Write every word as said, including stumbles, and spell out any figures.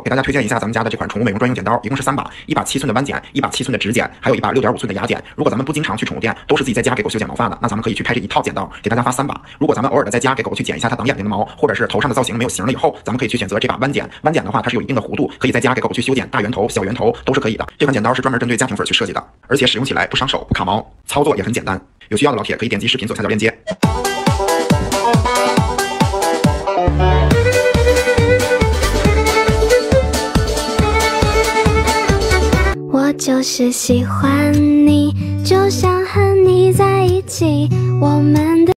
给大家推荐一下咱们家的这款宠物美容专用剪刀，一共是三把，一把七寸的弯剪，一把七寸的直剪，还有一把六点五寸的牙剪。如果咱们不经常去宠物店，都是自己在家给狗修剪毛发的，那咱们可以去拍这一套剪刀，给大家发三把。如果咱们偶尔的在家给狗去剪一下它挡眼睛的毛，或者是头上的造型没有型了以后，咱们可以去选择这把弯剪。弯剪的话，它是有一定的弧度，可以在家给狗去修剪大圆头、小圆头都是可以的。这款剪刀是专门针对家庭粉去设计的，而且使用起来不伤手、不卡毛，操作也很简单。有需要的老铁可以点击视频左下角链接。 我就是喜欢你，就想和你在一起，我们的